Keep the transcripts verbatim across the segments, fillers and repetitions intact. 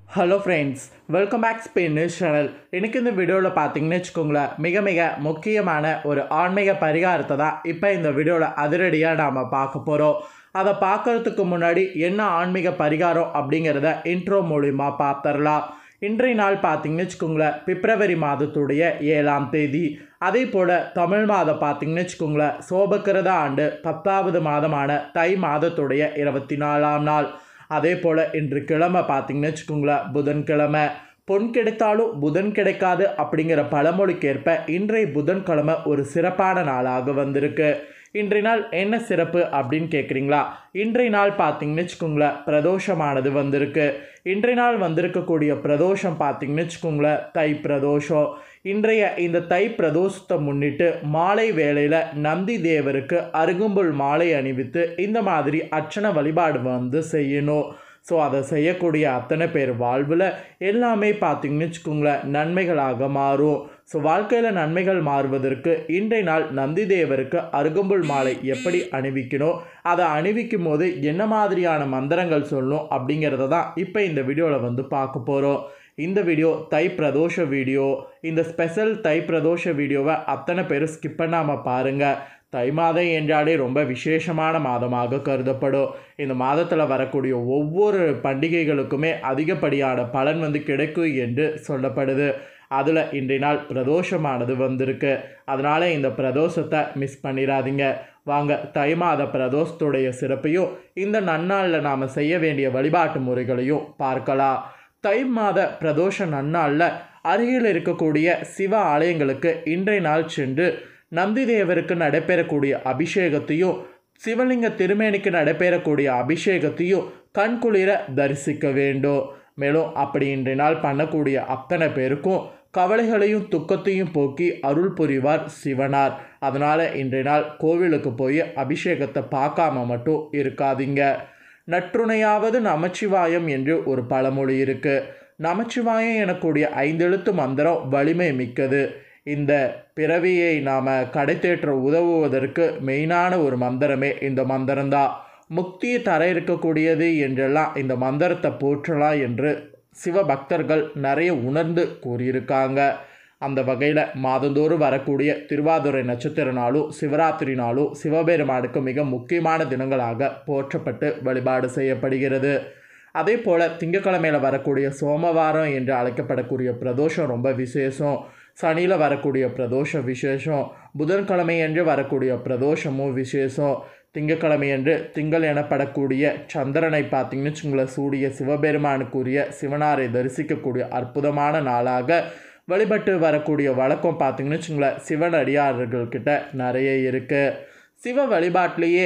Hello friends, welcome back Spain news channel. இன்றைக்கி இந்த வீடியோவில் பார்த்தீங்கன்னு வச்சுக்கோங்களேன், மிக மிக முக்கியமான ஒரு ஆன்மீக பரிகாரத்தை தான் இப்போ இந்த வீடியோவில் அதிரடியாக நாம் பார்க்க போகிறோம். அதை பார்க்குறதுக்கு முன்னாடி என்ன ஆன்மீக பரிகாரம் அப்படிங்கிறத இன்ட்ரோ மூலிமா பார்த்துடலாம். இன்றைய நாள் பார்த்தீங்கன்னு வச்சுக்கோங்களேன், பிப்ரவரி மாதத்துடைய ஏழாம் தேதி. அதே போல் தமிழ் மாதம் பார்த்தீங்கன்னு வச்சுக்கோங்களேன், சோபக்கிரத ஆண்டு பத்தாவது மாதமான தை மாதத்துடைய இருபத்தி நாலாம் நாள். அதே போல் இன்று கிழமை பார்த்தீங்கன்னு வச்சுக்கோங்களேன், புதன்கிழமை. பொன் கிடைத்தாலும் புதன் கிடைக்காது அப்படிங்கிற பழமொழிக்கேற்ப இன்றைய புதன்கிழமை ஒரு சிறப்பான நாளாக வந்திருக்கு. இன்றைய நாள் என்ன சிறப்பு அப்படின்னு கேட்குறீங்களா? இன்றைய நாள் பார்த்தீங்கன்னு வச்சுக்கோங்களேன், பிரதோஷமானது வந்திருக்கு. இன்றைய நாள் வந்திருக்கக்கூடிய பிரதோஷம் பார்த்தீங்கன்னு வச்சுக்கோங்களேன், தை பிரதோஷம். இன்றைய இந்த தை பிரதோஷத்தை முன்னிட்டு மாலை வேளையில் நந்தி தேவருக்கு அருகும்புல் மாலை அணிவித்து இந்த மாதிரி அர்ச்சனை வழிபாடு வந்து செய்யணும். ஸோ அதை செய்யக்கூடிய அத்தனை பேர் வாழ்வில் எல்லாமே பார்த்திங்கன்னு வச்சுக்கோங்களேன், நன்மைகளாக மாறும். ஸோ வாழ்க்கையில் நன்மைகள் மாறுவதற்கு இன்றைய நாள் நந்தி தேவருக்கு அருகம்புல் மாலை எப்படி அணிவிக்கணும், அதை அணிவிக்கும் போது என்ன மாதிரியான மந்திரங்கள் சொல்லணும் அப்படிங்கிறத தான் இப்போ இந்த வீடியோவில் வந்து பார்க்க போகிறோம். இந்த வீடியோ தை பிரதோஷ வீடியோ. இந்த ஸ்பெஷல் தை பிரதோஷ வீடியோவை அத்தனை பேர் ஸ்கிப் பண்ணாமல் பாருங்கள். தை மாதம் என்றாலே ரொம்ப விசேஷமான மாதமாக கருதப்படும். இந்த மாதத்தில் வரக்கூடிய ஒவ்வொரு பண்டிகைகளுக்குமே அதிகப்படியான பலன் வந்து கிடைக்கும் என்று சொல்லப்படுது. அதில் இன்றைய நாள் பிரதோஷமானது வந்திருக்கு. அதனால் இந்த பிரதோஷத்தை மிஸ் பண்ணிடாதீங்க. வாங்க தை மாத பிரதோஷத்துடைய சிறப்பையும் இந்த நன்னாளில் நாம் செய்ய வேண்டிய வழிபாட்டு முறைகளையும் பார்க்கலாம். தை மாத பிரதோஷ நன்னாளில் அருகில் இருக்கக்கூடிய சிவ ஆலயங்களுக்கு இன்றைய நாள் சென்று நந்தி தேவருக்கு நடைபெறக்கூடிய அபிஷேகத்தையும் சிவலிங்க திருமேனிக்கு நடைபெறக்கூடிய அபிஷேகத்தையும் கண்குளிர தரிசிக்க வேண்டும். மேலும் அப்படி இன்றைய நாள் பண்ணக்கூடிய அத்தனை பேருக்கும் கவலைகளையும் துக்கத்தையும் போக்கி அருள் புரிவார் சிவனார். அதனால் இன்றைய நாள் கோவிலுக்கு போய் அபிஷேகத்தை பார்க்காம மட்டும் இருக்காதீங்க. நற்றுணையாவது நமச்சிவாயம் என்று ஒரு பழமொழி இருக்குது. நமச்சிவாயம் எனக்கூடிய ஐந்தெழுத்து மந்திரம் வலிமை மிக்கது. இந்த பிறவியை நாம் கடைத்தேற்ற உதவுவதற்கு மெயினான ஒரு மந்திரமே இந்த மந்திரம்தான். முக்தியை தர இருக்கக்கூடியது என்றெல்லாம் இந்த மந்திரத்தை போற்றலாம் என்று சிவபக்தர்கள் நிறைய உணர்ந்து கூறியிருக்காங்க. அந்த வகையில் மாதந்தோறும் வரக்கூடிய திருவாதிரை நட்சத்திர நாளும் சிவராத்திரி நாளும் சிவபெருமானுக்கு மிக முக்கியமான தினங்களாக போற்றப்பட்டு வழிபாடு செய்யப்படுகிறது. அதே போல் திங்கட்கிழமையில் வரக்கூடிய சோமவாரம் என்று அழைக்கப்படக்கூடிய பிரதோஷம் ரொம்ப விசேஷம். சனியில் வரக்கூடிய பிரதோஷம் விசேஷம். புதன்கிழமை என்று வரக்கூடிய பிரதோஷமும் விசேஷம். திங்கட்கிழமையன்று திங்கள் எனப்படக்கூடிய சந்திரனை பார்த்திங்கன்னு வச்சுங்களேன், சூடிய சிவபெருமானுக்குரிய சிவனாரை தரிசிக்கக்கூடிய அற்புதமான நாளாக வழிபட்டு வரக்கூடிய வழக்கம் பார்த்திங்கன்னு வச்சுங்களேன், சிவன் அடியார்கள்கிட்ட நிறைய இருக்குது. சிவ வழிபாட்டிலேயே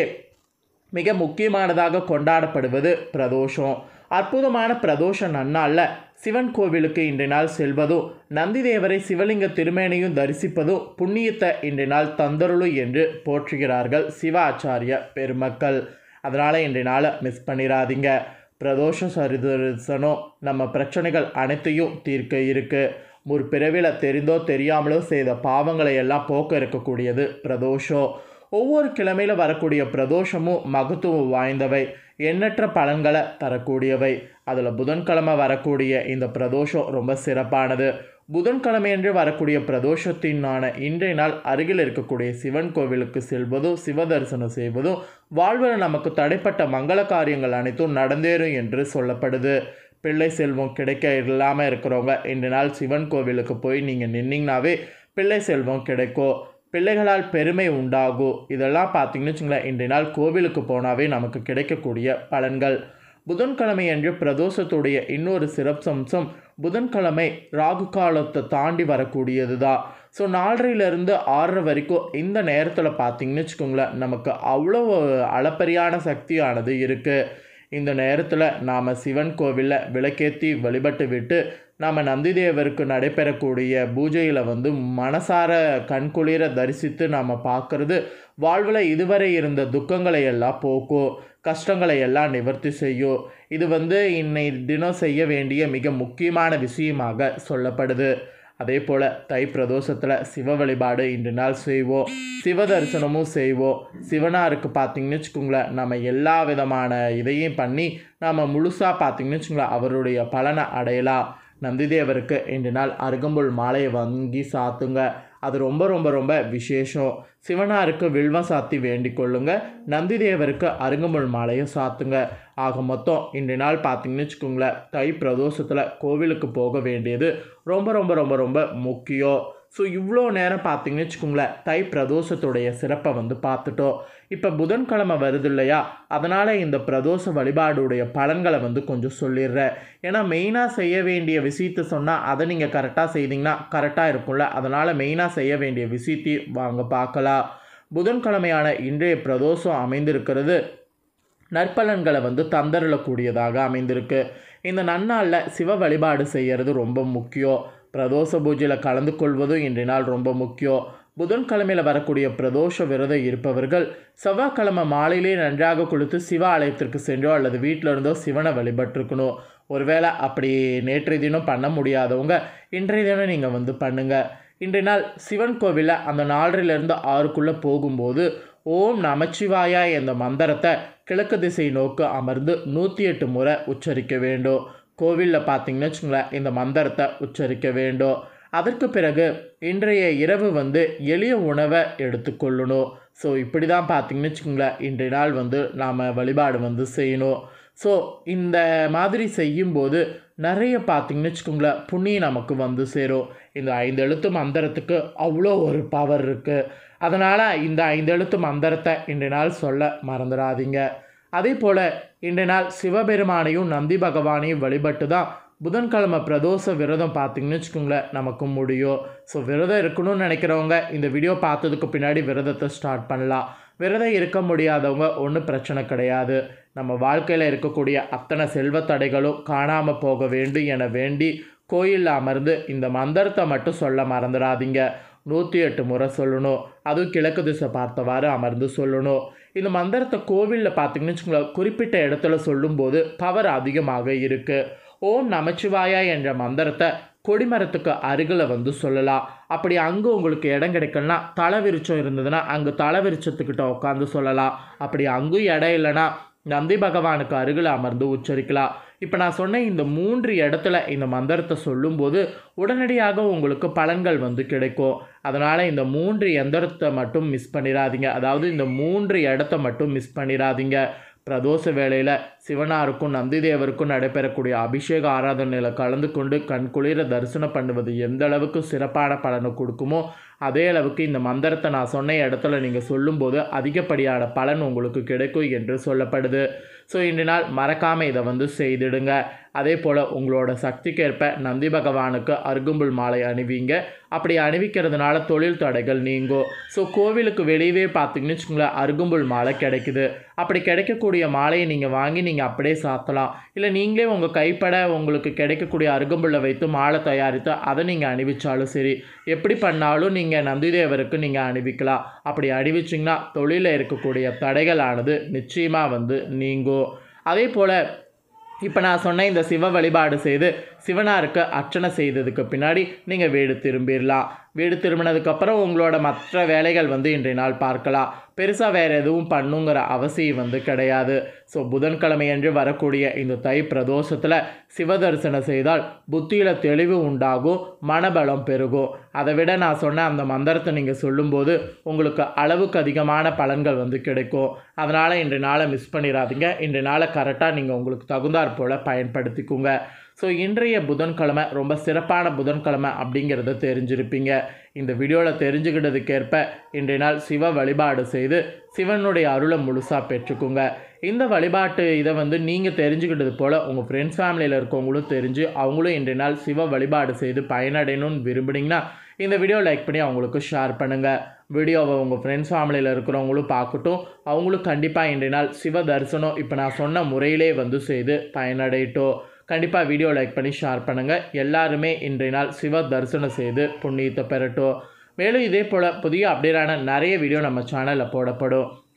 மிக முக்கியமானதாக கொண்டாடப்படுவது பிரதோஷம். அற்புதமான பிரதோஷ நன்னாளில் சிவன் கோவிலுக்கு இன்றைய நாள் செல்வதும் நந்தி தேவரை சிவலிங்க திருமேனியும் தரிசிப்பதும் புண்ணியத்தை இன்றைய நாள் தந்தருளும் என்று போற்றுகிறார்கள் சிவ ஆச்சாரிய பெருமக்கள். அதனால் இன்றைய நாளை மிஸ் பண்ணிடாதீங்க. பிரதோஷ சரிதரிசனம் நம்ம பிரச்சனைகள் அனைத்தையும் தீர்க்க இருக்குது. முற்பிறவியில் தெரிந்தோ தெரியாமலோ செய்த பாவங்களை எல்லாம் போக்க இருக்கக்கூடியது பிரதோஷம். ஒவ்வொரு கிழமையில் வரக்கூடிய பிரதோஷமும் மகத்துவம் வாய்ந்தவை, எண்ணற்ற பலன்களை தரக்கூடியவை. அதில் புதன்கிழமை வரக்கூடிய இந்த பிரதோஷம் ரொம்ப சிறப்பானது. புதன்கிழமையன்று வரக்கூடிய பிரதோஷத்தினான இன்றைய நாள் அருகில் இருக்கக்கூடிய சிவன் கோவிலுக்கு செல்வதும் சிவ தரிசனம் செய்வதும் வாழ்வில் நமக்கு தடைப்பட்ட மங்கள காரியங்கள் அனைத்தும் நடந்தேறும் என்று சொல்லப்படுது. பிள்ளை செல்வம் கிடைக்க இல்லாமல் இருக்கிறவங்க இன்றைய நாள் சிவன் கோவிலுக்கு போய் நீங்கள் நின்னீங்கனாவே பிள்ளை செல்வம் கிடைக்கும். பிள்ளைகளால் பெருமை உண்டாகும். இதெல்லாம் பார்த்திங்கன்னு வச்சுங்களேன், இன்றைய நாள் கோவிலுக்கு போனாவே நமக்கு கிடைக்கக்கூடிய பலன்கள். புதன்கிழமை என்று பிரதோஷத்துடைய இன்னொரு சிறப்பம்சம், புதன்கிழமை ராகு காலத்தை தாண்டி வரக்கூடியது தான். ஸோ நாலரையிலேருந்து ஆறரை வரைக்கும் இந்த நேரத்தில் பார்த்திங்கன்னு வச்சுக்கோங்களேன், நமக்கு அவ்வளோ அளப்பரியான சக்தியானது இருக்குது. இந்த நேரத்தில் நாம் சிவன் கோவிலில் விளக்கேற்றி வழிபட்டு விட்டு நாம் நந்திதேவருக்கு நடைபெறக்கூடிய பூஜையில் வந்து மனசார கண்குளிர தரிசித்து நாம் பார்க்குறது வாழ்வில் இதுவரை இருந்த துக்கங்களை எல்லாம் போக்கும், கஷ்டங்களை எல்லாம் நிவர்த்தி செய்யும். இது வந்து இன்னை தினம் செய்ய வேண்டிய மிக முக்கியமான விஷயமாக சொல்லப்படுது. அதே போல் தை பிரதோஷத்தில் சிவ வழிபாடு இன்று நாள் செய்வோம், சிவ தரிசனமும் செய்வோம். சிவனாருக்கு பார்த்திங்கன்னு வச்சுக்கோங்களேன், நம்ம எல்லா விதமான இதையும் பண்ணி நம்ம முழுசாக பார்த்திங்கன்னு வச்சுக்கோங்களேன் அவருடைய பலனை அடையலாம். நந்திதேவருக்கு இன்று நாள் அருகம்புல் மாலையை வாங்கி சாத்துங்க, அது ரொம்ப ரொம்ப ரொம்ப விசேஷம். சிவனாருக்கு வில்வம் சாத்தி வேண்டிக் கொள்ளுங்க, நந்திதேவருக்கு அருகம்புல் மாலையை சாத்துங்க. ஆக மொத்தம் இன்று நாள் பார்த்திங்கன்னு வச்சுக்கோங்களேன் தை பிரதோஷத்தில் கோவிலுக்கு போக வேண்டியது ரொம்ப ரொம்ப ரொம்ப ரொம்ப முக்கியம். ஸோ இவ்வளோ நேரம் பார்த்திங்கன்னு வச்சுக்கோங்களேன் தை பிரதோஷத்துடைய சிறப்பை வந்து பார்த்துட்டோம். இப்போ புதன்கிழமை வருது இல்லையா, அதனால் இந்த பிரதோஷ வழிபாடுடைய பலன்களை வந்து கொஞ்சம் சொல்லிடுறேன். ஏன்னா மெயினாக செய்ய வேண்டிய விஷயத்தை சொன்னால் அதை நீங்கள் கரெக்டாக செய்தீங்கன்னா கரெக்டாக இருக்கும்ல, அதனால் மெயினாக செய்ய வேண்டிய விஷயத்தையும் வாங்க பார்க்கலாம். புதன்கிழமையான இன்றைய பிரதோஷம் அமைந்திருக்கிறது நற்பலன்களை வந்து தந்தரலக்கூடியதாக அமைந்திருக்கு. இந்த நன்னாளில் சிவ வழிபாடு செய்கிறது ரொம்ப முக்கியம். பிரதோஷ பூஜையில் கலந்து கொள்வதும் இன்றைய நாள் ரொம்ப முக்கியம். புதன்கிழமையில் வரக்கூடிய பிரதோஷ விரதம் இருப்பவர்கள் செவ்வாய்க்கிழமை மாலையிலே நன்றாக குளித்து சிவ ஆலயத்திற்கு சென்றோ அல்லது வீட்டில் இருந்தோ சிவனை வழிபட்டிருக்கணும். ஒருவேளை அப்படி நேற்றைய தினம் பண்ண முடியாதவங்க இன்றைய தினம் நீங்கள் வந்து பண்ணுங்கள். இன்றைய நாள் சிவன் கோவிலில் அந்த நாலரைலேருந்து ஆறுக்குள்ளே போகும்போது ஓம் நமச்சிவாயா என்ற மந்திரத்தை கிழக்கு திசை நோக்கு அமர்ந்து நூற்றி எட்டு முறை உச்சரிக்க வேண்டும். கோவிலில் பார்த்திங்கன்னு வச்சுங்களேன் இந்த மந்திரத்தை உச்சரிக்க வேண்டும். அதற்கு பிறகு இன்றைய இரவு வந்து எளிய உணவை எடுத்துக்கொள்ளணும். ஸோ இப்படி தான் பார்த்திங்கன்னு வச்சுக்கோங்களேன் இன்றைய நாள் வந்து நாம் வழிபாடு வந்து செய்யணும். ஸோ இந்த மாதிரி செய்யும்போது நிறைய பார்த்திங்கன்னு வச்சுக்கோங்களேன் புண்ணியம் நமக்கு வந்து சேரும். இந்த ஐந்து எழுத்து மந்திரத்துக்கு அவ்வளோ ஒரு பவர் இருக்குது. அதனால் இந்த ஐந்து எழுத்து மந்திரத்தை இன்றைய நாள் சொல்ல மறந்துடாதீங்க. அதே போல் இன்றைய நாள் சிவபெருமானையும் நந்தி பகவானையும் வழிபட்டு தான் புதன்கிழமை பிரதோஷ விரதம் பார்த்திங்கன்னு வச்சுக்கோங்களேன் நமக்கு முடியும். ஸோ விரதம் இருக்கணும்னு நினைக்கிறவங்க இந்த வீடியோ பார்த்ததுக்கு பின்னாடி விரதத்தை ஸ்டார்ட் பண்ணலாம். விரதம் இருக்க முடியாதவங்க ஒன்றும் பிரச்சனை கிடையாது. நம்ம வாழ்க்கையில் இருக்கக்கூடிய அத்தனை செல்வத்தடைகளும் காணாமல் போக வேண்டும் என வேண்டி கோயிலில் அமர்ந்து இந்த மந்திரத்தை மட்டும் சொல்ல மறந்துடாதீங்க. நூற்றி எட்டு முறை சொல்லணும், அதுவும் கிழக்கு திசை பார்த்தவாறு அமர்ந்து சொல்லணும். இந்த மந்திரத்தை கோவிலில் பார்த்திங்கன்னு வச்சுக்கோங்களேன் குறிப்பிட்ட இடத்துல சொல்லும்போது பவர் அதிகமாக இருக்குது. ஓம் நமச்சிவாயா என்ற மந்திரத்தை கொடிமரத்துக்கு அருகில் வந்து சொல்லலாம். அப்படி அங்கே உங்களுக்கு இடம் கிடைக்கலனா தலை விருச்சம் இருந்ததுன்னா அங்கே தலை விருச்சத்துக்கிட்ட உட்காந்து சொல்லலாம். அப்படி அங்கும் இடம் இல்லைன்னா நந்தி பகவானுக்கு அருகில் அமர்ந்து உச்சரிக்கலாம். இப்போ நான் சொன்ன இந்த மூன்று இடத்துல இந்த மந்திரத்தை சொல்லும்போது உடனடியாக உங்களுக்கு பலன்கள் வந்து கிடைக்கும். அதனால் இந்த மூன்று எந்திரத்தை மட்டும் மிஸ் பண்ணிடாதீங்க, அதாவது இந்த மூன்று இடத்த மட்டும் மிஸ் பண்ணிடாதீங்க. பிரதோஷ வேளையில் சிவனாருக்கும் நந்திதேவருக்கும் நடைபெறக்கூடிய அபிஷேக ஆராதனையில் கலந்து கொண்டு கண்குளிர தரிசனம் பண்ணுவது எந்த அளவுக்கு சிறப்பான பலனை கொடுக்குமோ அதே அளவுக்கு இந்த மந்திரத்தை நான் சொன்ன இடத்துல நீங்கள் சொல்லும்போது அதிகப்படியான பலன் உங்களுக்கு கிடைக்கும் என்று சொல்லப்படுது. ஸோ இன்று நாள் மறக்காமல் இதை வந்து செய்திடுங்க. அதே போல் உங்களோட சக்திக்கேற்ப நந்தி பகவானுக்கு அருகம்புல் மாலை அணிவிங்க. அப்படி அணிவிக்கிறதுனால தொழில் தடைகள் நீங்கும். ஸோ கோவிலுக்கு வெளியவே பார்த்திங்கன்னு வச்சுக்கோங்களேன் அருகம்புல் மாலை கிடைக்குது. அப்படி கிடைக்கக்கூடிய மாலையை நீங்கள் வாங்கி நீங்கள் அப்படியே சாத்தலாம். இல்லை நீங்களே உங்கள் கைப்பட உங்களுக்கு கிடைக்கக்கூடிய அருகம்புல்லை வைத்து மாலை தயாரித்து அதை நீங்கள் அணிவிச்சாலும் சரி, எப்படி பண்ணாலும் நீங்கள் நந்திதேவருக்கு நீங்கள் அணிவிக்கலாம். அப்படி அணிவிச்சிங்கன்னா தொழிலில் இருக்கக்கூடிய தடைகளானது நிச்சயமாக வந்து நீங்கும். அதே போல் இப்போ நான் சொன்ன இந்த சிவ வழிபாடு செய்து சிவனாருக்கு அர்ச்சனை செய்ததுக்கு பின்னாடி நீங்கள் வீடு திரும்பிடலாம். வீடு திரும்பினதுக்கப்புறம் உங்களோட மற்ற வேலைகள் வந்து இன்றைய நாள் பார்க்கலாம். பெருசாக வேறு எதுவும் பண்ணுங்கிற அவசியம் வந்து கிடையாது. ஸோ புதன்கிழமை அன்று வரக்கூடிய இந்த தை பிரதோஷத்தில் சிவ தரிசனம் செய்தால் புத்தியில் தெளிவு உண்டாகும், மனபலம் பெருகும். அதை விட நான் சொன்ன அந்த மந்திரத்தை நீங்கள் சொல்லும்போது உங்களுக்கு அளவுக்கு அதிகமான பலன்கள் வந்து கிடைக்கும். அதனால் இன்றைய நாளை மிஸ் பண்ணிடாதீங்க. இன்றைய நாளை கரெக்டாக நீங்கள் உங்களுக்கு தகுந்தாற் போல் பயன்படுத்திக்குங்க. ஸோ இன்றைய புதன்கிழமை ரொம்ப சிறப்பான புதன்கிழமை அப்படிங்கிறத தெரிஞ்சிருப்பீங்க. இந்த வீடியோவில் தெரிஞ்சுக்கிட்டதுக்கேற்ப இன்றைய நாள் சிவ வழிபாடு செய்து சிவனுடைய அருளை முழுசாக பெற்றுக்குங்க. இந்த வழிபாட்டு இதை வந்து நீங்கள் தெரிஞ்சுக்கிட்டது போல் உங்கள் ஃப்ரெண்ட்ஸ் ஃபேமிலியில் இருக்கவங்களும் தெரிஞ்சு அவங்களும் இன்றைய நாள் சிவ வழிபாடு செய்து பயனடையணும்னு விரும்புனீங்கன்னா இந்த வீடியோ லைக் பண்ணி அவங்களுக்கு ஷேர் பண்ணுங்கள். வீடியோவை உங்கள் ஃப்ரெண்ட்ஸ் ஃபேமிலியில் இருக்கிறவங்களும் பார்க்கட்டும். அவங்களும் கண்டிப்பாக இன்றைய நாள் சிவ தரிசனம் இப்போ நான் சொன்ன முறையிலே வந்து செய்து பயனடையட்டும். கண்டிப்பாக வீடியோ லைக் பண்ணி ஷேர் பண்ணுங்கள். எல்லாருமே இன்றைய நாள் சிவ தரிசனம் செய்து புண்ணியத்தை பெறட்டும். மேலும் இதே போல் புதிய அப்டேட்டான நிறைய வீடியோ நம்ம சேனலில் போடப்படும்.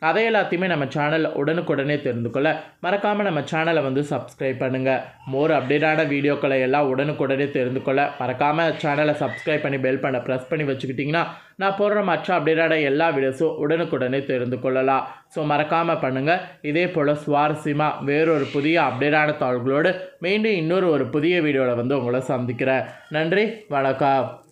அதை எல்லாத்தையுமே நம்ம சேனலில் உடனுக்குடனே தெரிந்து கொள்ள மறக்காமல் நம்ம சேனலை வந்து சப்ஸ்கிரைப் பண்ணுங்கள். மோர் அப்டேட்டான வீடியோக்களை எல்லாம் உடனுக்குடனே தெரிந்து கொள்ள மறக்காமல் சேனலை சப்ஸ்கிரைப் பண்ணி பெல் பண்ண ப்ரெஸ் பண்ணி வச்சுக்கிட்டிங்கன்னா நான் போடுற மற்ற அப்டேட்டான எல்லா வீடியோஸும் உடனுக்குடனே தெரிந்து கொள்ளலாம். ஸோ மறக்காமல் பண்ணுங்கள். இதே போல் சுவாரஸ்யமாக வேறொரு புதிய அப்டேட்டான தாள்களோடு மீண்டும் இன்னொரு ஒரு புதிய வீடியோவில் வந்து உங்களை சந்திக்கிறேன். நன்றி, வணக்கம்.